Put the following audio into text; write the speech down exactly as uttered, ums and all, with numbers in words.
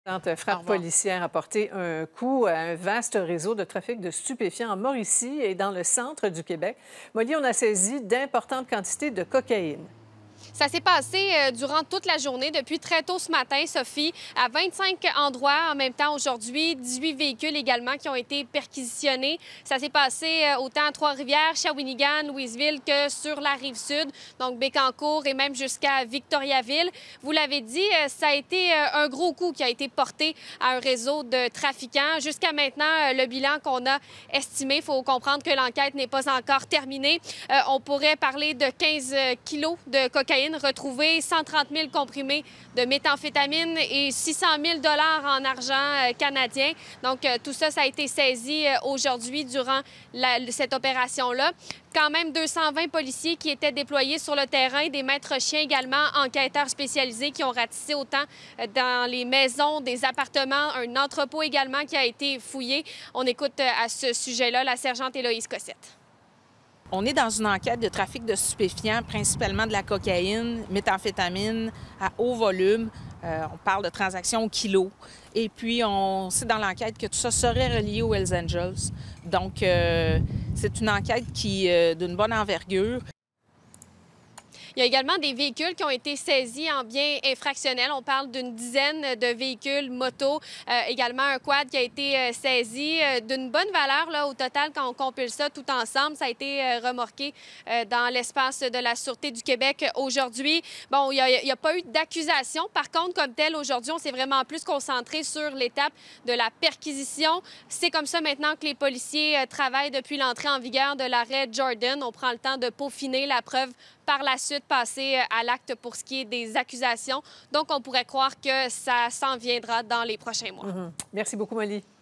Une frappe policière a porté un coup à un vaste réseau de trafic de stupéfiants en Mauricie et dans le centre du Québec. Molly, on a saisi d'importantes quantités de cocaïne. Ça s'est passé euh, durant toute la journée, depuis très tôt ce matin, Sophie, à vingt-cinq endroits en même temps aujourd'hui, dix-huit véhicules également qui ont été perquisitionnés. Ça s'est passé euh, autant à Trois-Rivières, Shawinigan, Louisville que sur la Rive-Sud, donc Bécancour et même jusqu'à Victoriaville. Vous l'avez dit, euh, ça a été euh, un gros coup qui a été porté à un réseau de trafiquants. Jusqu'à maintenant, euh, le bilan qu'on a estimé, il faut comprendre que l'enquête n'est pas encore terminée. Euh, on pourrait parler de quinze kilos de cocaïne retrouvés, cent trente mille comprimés de méthamphétamine et six cent mille dollars en argent euh, canadien. Donc, euh, tout ça, ça a été saisi euh, aujourd'hui durant la, cette opération-là. Quand même deux cent vingt policiers qui étaient déployés sur le terrain, des maîtres chiens également, enquêteurs spécialisés qui ont ratissé autant euh, dans les maisons, des appartements, un entrepôt également qui a été fouillé. On écoute euh, à ce sujet-là la sergente Héloïse Cossette. On est dans une enquête de trafic de stupéfiants, principalement de la cocaïne, méthamphétamine à haut volume. Euh, on parle de transactions au kilo. Et puis, on sait dans l'enquête que tout ça serait relié aux Hells Angels. Donc, euh, c'est une enquête qui est euh, d'une bonne envergure. Il y a également des véhicules qui ont été saisis en biens infractionnels. On parle d'une dizaine de véhicules motos. Euh, également un quad qui a été euh, saisi euh, d'une bonne valeur là, au total quand on compile ça tout ensemble. Ça a été euh, remorqué euh, dans l'espace de la Sûreté du Québec aujourd'hui. Bon, il n'y a, a pas eu d'accusation. Par contre, comme tel, aujourd'hui, on s'est vraiment plus concentré sur l'étape de la perquisition. C'est comme ça maintenant que les policiers euh, travaillent depuis l'entrée en vigueur de l'arrêt Jordan. On prend le temps de peaufiner la preuve par la suite passer à l'acte pour ce qui est des accusations. Donc, on pourrait croire que ça s'en viendra dans les prochains mois. Mm-hmm. Merci beaucoup, Molly.